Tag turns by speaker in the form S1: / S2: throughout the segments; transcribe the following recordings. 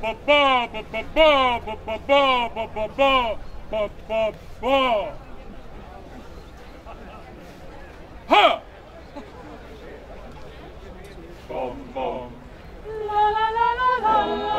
S1: Ha! Bom bom. La la la la la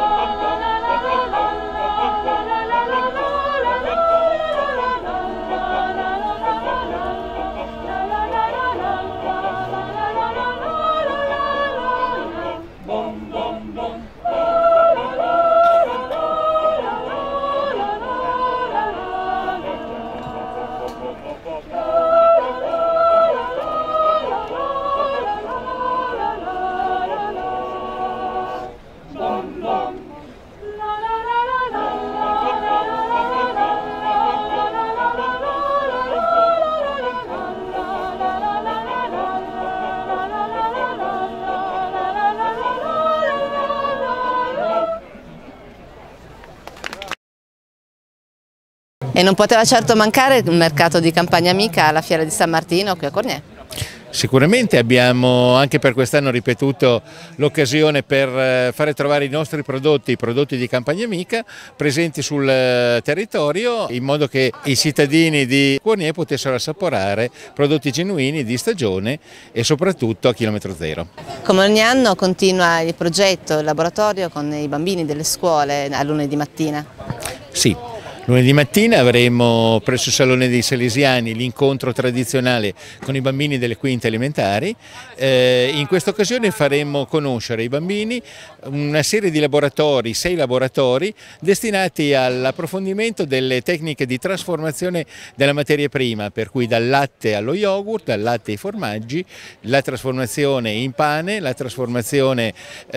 S2: E non poteva certo mancare il mercato di Campagna Amica alla Fiera di San Martino qui a Cornier.
S3: Sicuramente abbiamo anche per quest'anno ripetuto l'occasione per fare trovare i nostri prodotti, i prodotti di Campagna Amica, presenti sul territorio in modo che i cittadini di Cornier potessero assaporare prodotti genuini di stagione e soprattutto a chilometro zero.
S2: Come ogni anno continua il progetto, il laboratorio con i bambini delle scuole a lunedì mattina.
S3: Sì. Lunedì mattina avremo presso il Salone dei Salesiani l'incontro tradizionale con i bambini delle quinte elementari. In questa occasione faremo conoscere ai bambini una serie di laboratori, 6 laboratori, destinati all'approfondimento delle tecniche di trasformazione della materia prima, per cui dal latte allo yogurt, dal latte ai formaggi, la trasformazione in pane, la trasformazione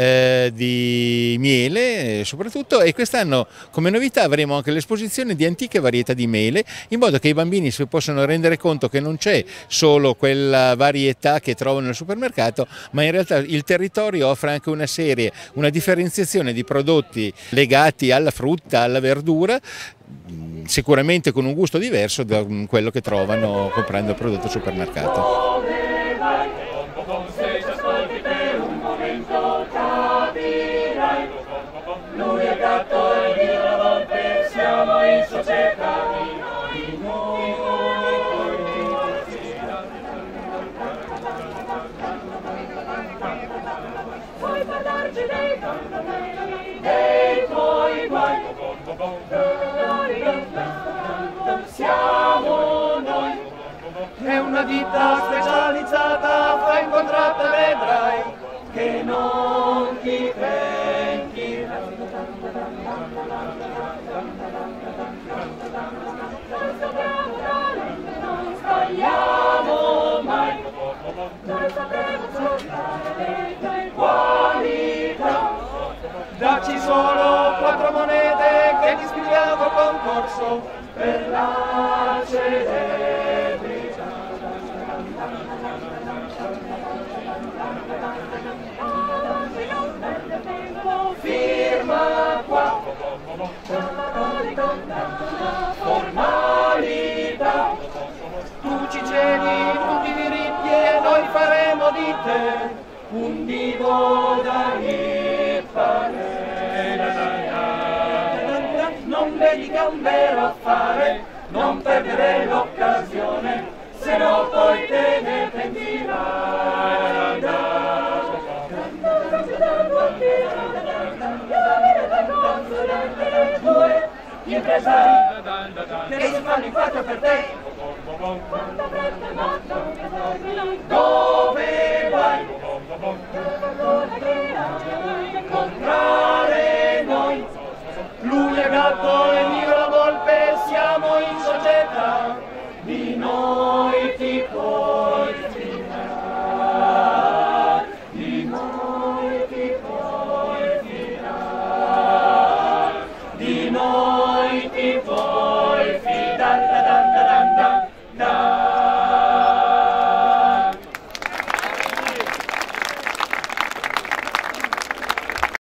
S3: di miele soprattutto, e quest'anno come novità avremo anche l'esposizione di antiche varietà di mele, in modo che i bambini si possano rendere conto che non c'è solo quella varietà che trovano nel supermercato, ma in realtà il territorio offre anche una differenziazione di prodotti legati alla frutta, alla verdura, sicuramente con un gusto diverso da quello che trovano comprando il prodotto al supermercato.
S1: Lui è gatto e io la volpe, siamo in società di noi. Puoi parlarci dei tuoi guai, siamo noi. È una ditta specializzata, fa incontrata vedrai che non ti pentirà. Non sapremo non sbagliamo mai, noi sapremo cercare qualità. Dacci solo 4 monete che ti iscriviamo al concorso per la celebrità. Firma qua, formalità, tu ci cedi tutti i diritti e noi faremo di te un divo da imparare. Non vedi che è un vero affare, non perdere l'occasione, se no poi te ne pentirai. Gli impresari che si fanno in faccia per te.